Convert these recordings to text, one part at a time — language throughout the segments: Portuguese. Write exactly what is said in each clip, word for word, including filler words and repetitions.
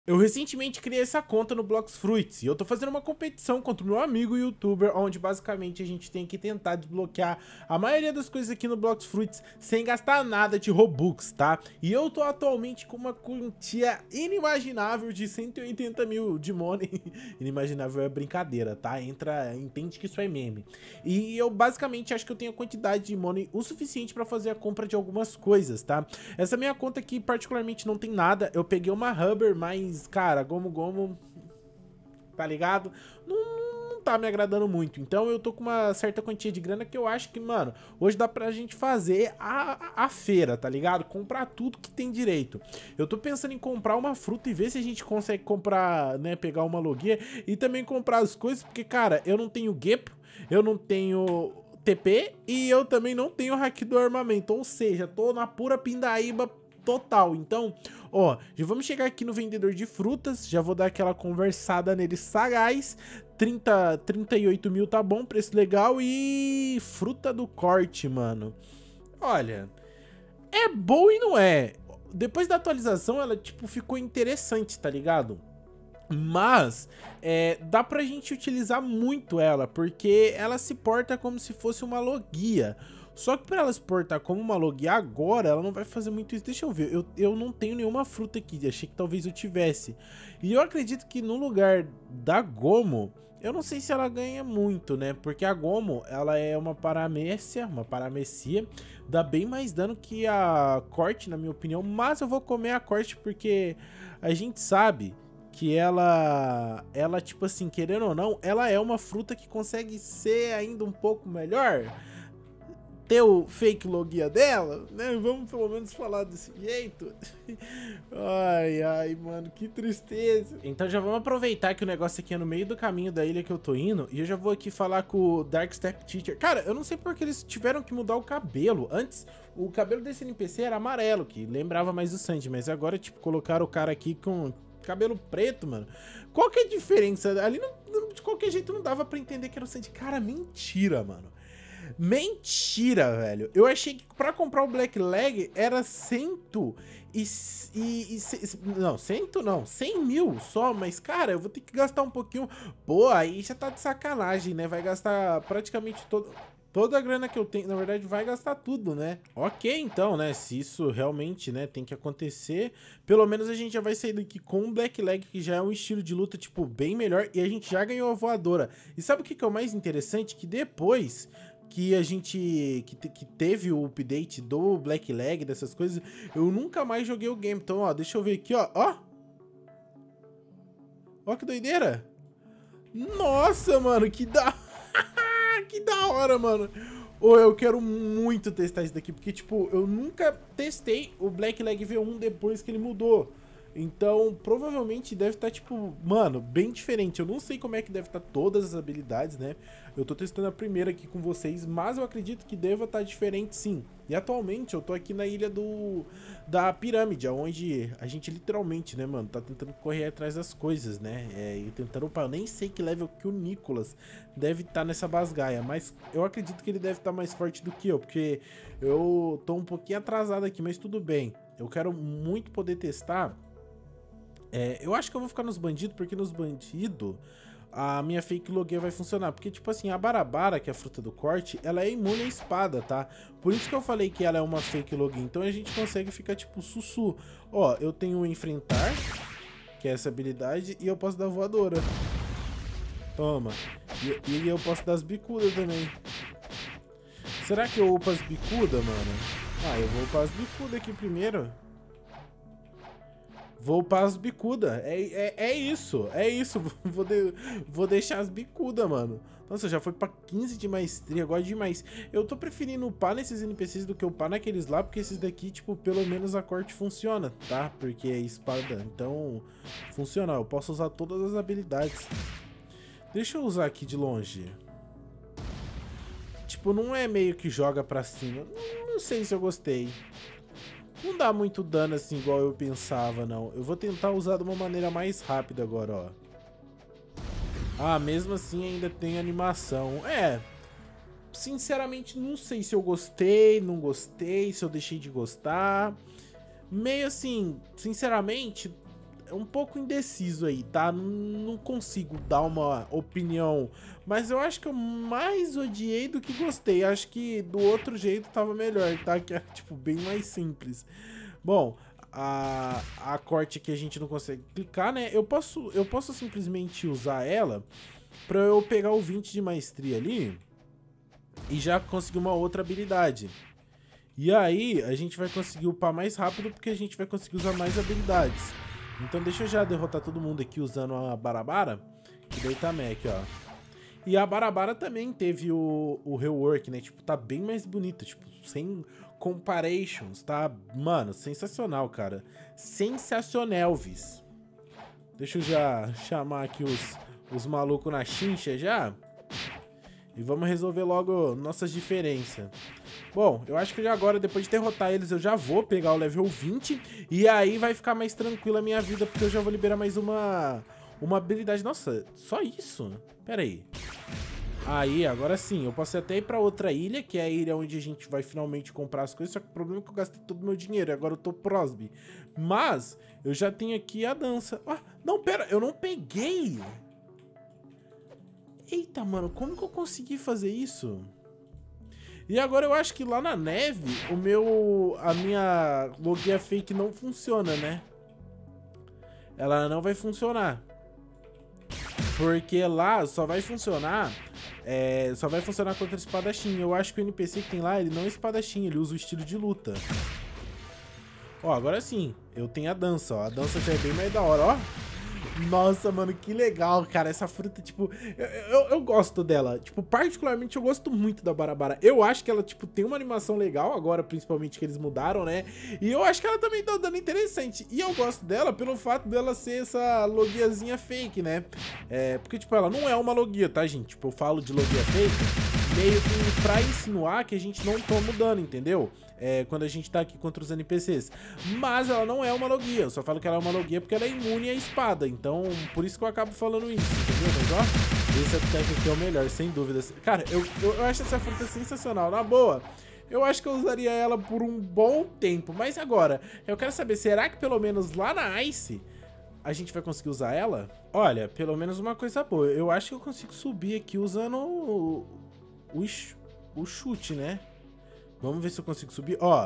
Eu recentemente criei essa conta no Blox Fruits e eu tô fazendo uma competição contra o meu amigo youtuber, onde basicamente a gente tem que tentar desbloquear a maioria das coisas aqui no Blox Fruits sem gastar nada de Robux, tá? E eu tô atualmente com uma quantia inimaginável de cento e oitenta mil de money. Inimaginável é brincadeira, tá? Entra, entende que isso é meme. E eu basicamente acho que eu tenho a quantidade de money o suficiente pra fazer a compra de algumas coisas, tá? Essa minha conta aqui particularmente não tem nada, eu peguei uma Hubber, mas cara, Gomu Gomu, tá ligado? Não, não tá me agradando muito. Então eu tô com uma certa quantia de grana que eu acho que, mano, hoje dá pra gente fazer a, a feira, tá ligado? Comprar tudo que tem direito. Eu tô pensando em comprar uma fruta e ver se a gente consegue comprar, né, pegar uma logia e também comprar as coisas, porque, cara, eu não tenho Gepo, eu não tenho T P e eu também não tenho hack do armamento, ou seja, tô na pura pindaíba total. Então, ó, já vamos chegar aqui no vendedor de frutas, já vou dar aquela conversada nele sagaz. trinta, trinta e oito mil tá bom, preço legal. E fruta do corte, mano, olha, é boa e não é. Depois da atualização ela tipo ficou interessante, tá ligado? Mas é, dá pra gente utilizar muito ela, porque ela se porta como se fosse uma logia. Só que para ela se portar como uma logia agora, ela não vai fazer muito isso. Deixa eu ver, eu, eu não tenho nenhuma fruta aqui, achei que talvez eu tivesse. E eu acredito que no lugar da Gomu, eu não sei se ela ganha muito, né? Porque a Gomu, ela é uma paramécia, uma paramecia, dá bem mais dano que a corte, na minha opinião. Mas eu vou comer a corte porque a gente sabe que ela, ela tipo assim, querendo ou não, ela é uma fruta que consegue ser ainda um pouco melhor. Ter o fake logia dela, né? Vamos pelo menos falar desse jeito. Ai, ai, mano, que tristeza. Então já vamos aproveitar que o negócio aqui é no meio do caminho da ilha que eu tô indo. E eu já vou aqui falar com o Dark Step Teacher. Cara, eu não sei porque eles tiveram que mudar o cabelo. Antes, o cabelo desse N P C era amarelo, que lembrava mais o Sandy. Mas agora, tipo, colocaram o cara aqui com cabelo preto, mano. Qual que é a diferença? Ali, não, de qualquer jeito, não dava pra entender que era o Sandy. Cara, mentira, mano. Mentira, velho. Eu achei que pra comprar o Black Leg era cento e... e, e não, cento não, cem mil só. Mas, cara, eu vou ter que gastar um pouquinho. Pô, aí já tá de sacanagem, né? Vai gastar praticamente todo... Toda a grana que eu tenho, na verdade, vai gastar tudo, né? Ok, então, né? Se isso realmente, né, tem que acontecer, pelo menos a gente já vai sair daqui com o Black Leg, que já é um estilo de luta, tipo, bem melhor. E a gente já ganhou a voadora. E sabe o que que é o mais interessante? Que depois que a gente, que, que teve o update do Black Leg, dessas coisas, eu nunca mais joguei o game. Então, ó, deixa eu ver aqui, ó. Ó, ó que doideira. Nossa, mano, que da... que da hora, mano. Ou eu quero muito testar isso daqui, porque, tipo, eu nunca testei o Black Leg V um depois que ele mudou. Então, provavelmente deve estar, tipo, mano, bem diferente. Eu não sei como é que deve estar todas as habilidades, né? Eu tô testando a primeira aqui com vocês, mas eu acredito que deva estar diferente, sim. E atualmente eu tô aqui na ilha do da pirâmide, onde a gente literalmente, né, mano, tá tentando correr atrás das coisas, né? É, e tentando upar. Eu nem sei que level que o Nicolas deve estar nessa basgaia, mas eu acredito que ele deve estar mais forte do que eu, porque eu tô um pouquinho atrasado aqui, mas tudo bem. Eu quero muito poder testar. É, eu acho que eu vou ficar nos bandidos, porque nos bandidos a minha fake logia vai funcionar. Porque, tipo assim, a Barabara, que é a fruta do corte, ela é imune à espada, tá? Por isso que eu falei que ela é uma fake logia. Então a gente consegue ficar, tipo, sussu. Ó, eu tenho o enfrentar, que é essa habilidade, e eu posso dar voadora. Toma. E, e eu posso dar as bicudas também. Será que eu upo as bicudas, mano? Ah, eu vou upar as bicudas aqui primeiro. Vou para as bicudas, é, é, é isso, é isso, vou, de, vou deixar as bicudas, mano. Nossa, já foi pra quinze de maestria, gosto demais. Eu tô preferindo upar nesses N P Cs do que upar naqueles lá, porque esses daqui, tipo, pelo menos a corte funciona, tá? Porque é espada, então funciona, eu posso usar todas as habilidades. Deixa eu usar aqui de longe. Tipo, não é meio que joga pra cima, não, não sei se eu gostei. Não dá muito dano assim igual eu pensava, não. Eu vou tentar usar de uma maneira mais rápida agora, ó. Ah, mesmo assim ainda tem animação. É, sinceramente não sei se eu gostei, não gostei, se eu deixei de gostar. Meio assim, sinceramente, um pouco indeciso aí, tá? Não, não consigo dar uma opinião, mas eu acho que eu mais odiei do que gostei. Acho que do outro jeito tava melhor, tá? Que é, tipo, bem mais simples. Bom, a, a corte aqui a gente não consegue clicar, né? Eu posso, eu posso simplesmente usar ela pra eu pegar o vinte de maestria ali e já conseguir uma outra habilidade. E aí a gente vai conseguir upar mais rápido porque a gente vai conseguir usar mais habilidades. Então deixa eu já derrotar todo mundo aqui usando a Barabara, que daí tá mec, ó. E a Barabara também teve o, o rework, né? Tipo, tá bem mais bonita, tipo, sem comparations, tá? Mano, sensacional, cara. Sensacionelvis. Deixa eu já chamar aqui os, os malucos na chincha já. E vamos resolver logo nossas diferenças. Bom, eu acho que já agora, depois de derrotar eles, eu já vou pegar o level vinte. E aí vai ficar mais tranquila a minha vida, porque eu já vou liberar mais uma, uma habilidade. Nossa, só isso? Pera aí. Aí, agora sim, eu posso até ir pra outra ilha, que é a ilha onde a gente vai finalmente comprar as coisas. Só que o problema é que eu gastei todo o meu dinheiro e agora eu tô prosby. Mas, eu já tenho aqui a dança. Ah, não, pera, eu não peguei. Eita, mano, como que eu consegui fazer isso? E agora eu acho que lá na neve, o meu... a minha logia fake não funciona, né? Ela não vai funcionar. Porque lá só vai funcionar... É, só vai funcionar contra espadachim. Eu acho que o N P C que tem lá, ele não é espadachim, ele usa o estilo de luta. Ó, agora sim, eu tenho a dança, ó. A dança já é bem mais da hora, ó. Nossa, mano, que legal, cara. Essa fruta, tipo, eu, eu, eu gosto dela. Tipo, particularmente eu gosto muito da Barabara. Eu acho que ela, tipo, tem uma animação legal agora, principalmente que eles mudaram, né? E eu acho que ela também tá dando interessante. E eu gosto dela pelo fato dela ser essa logiazinha fake, né? É, porque, tipo, ela não é uma logia, tá, gente? Tipo, eu falo de logia fake meio que pra insinuar que a gente não toma dano, entendeu? É, quando a gente tá aqui contra os N P Cs. Mas ela não é uma logia. Eu só falo que ela é uma logia porque ela é imune à espada. Então, por isso que eu acabo falando isso, entendeu? Mas, ó, esse attack aqui é o melhor, sem dúvidas. Cara, eu, eu, eu acho essa fruta sensacional. Na boa, eu acho que eu usaria ela por um bom tempo. Mas agora, eu quero saber, será que pelo menos lá na Ice a gente vai conseguir usar ela? Olha, pelo menos uma coisa boa. Eu acho que eu consigo subir aqui usando o, o, o chute, né? Vamos ver se eu consigo subir. Ó.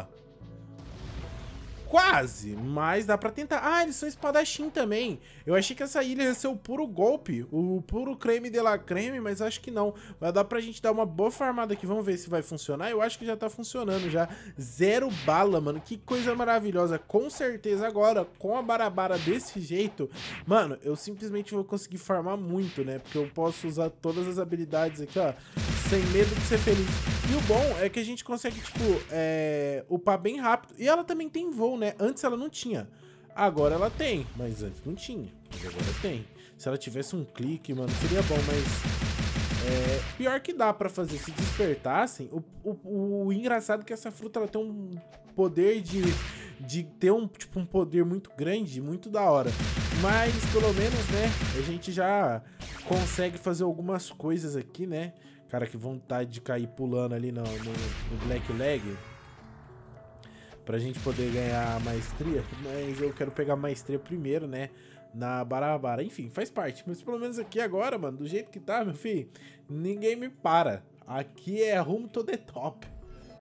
Quase, mas dá pra tentar. Ah, eles são espadachim também. Eu achei que essa ilha ia ser o puro golpe, o puro creme de la creme, mas acho que não. Vai dar pra gente dar uma boa farmada aqui. Vamos ver se vai funcionar. Eu acho que já tá funcionando já. Zero bala, mano. Que coisa maravilhosa. Com certeza agora, com a Barabara desse jeito, mano, eu simplesmente vou conseguir farmar muito, né? Porque eu posso usar todas as habilidades aqui, ó, sem medo de ser feliz. E o bom é que a gente consegue, tipo, é, upar bem rápido. E ela também tem voo, né? Antes ela não tinha. Agora ela tem, mas antes não tinha. Mas agora tem. Se ela tivesse um clique, mano, seria bom, mas... É, pior que dá pra fazer. Se despertassem, o, o, o engraçado é que essa fruta ela tem um poder de, de ter um, tipo, um poder muito grande, muito da hora. Mas, pelo menos, né, a gente já consegue fazer algumas coisas aqui, né? Cara, que vontade de cair pulando ali no, no, no Black Leg pra gente poder ganhar a maestria. Mas eu quero pegar a maestria primeiro, né? Na Barabara. Enfim, faz parte. Mas pelo menos aqui agora, mano, do jeito que tá, meu filho, ninguém me para. Aqui é rumo to the top.